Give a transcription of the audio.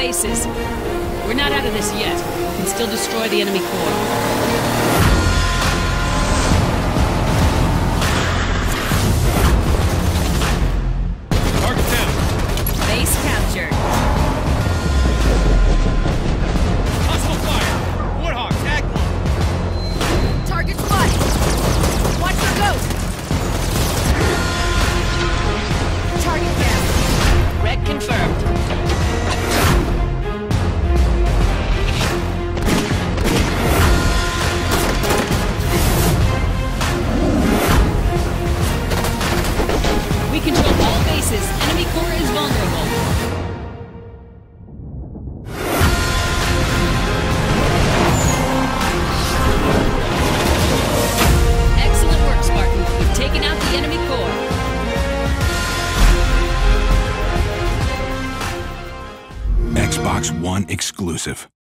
bases. We're not out of this yet. We can still destroy the enemy core. Base captured. Hostile fire! Warthogs, tag one! Target spotted. Watch your ghost. Target down. Red confirmed. We control all bases. Enemy core is vulnerable. Excellent work, Spartan. We've taken out the enemy core. Xbox One exclusive.